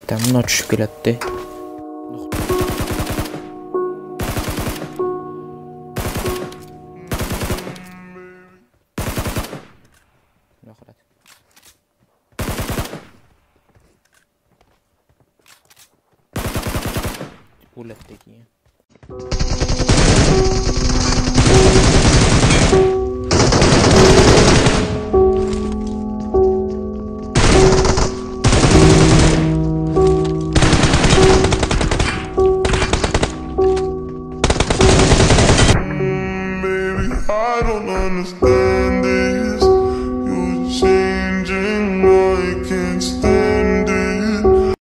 Мына түшүп келет да. Улеттеки. I don't understand it.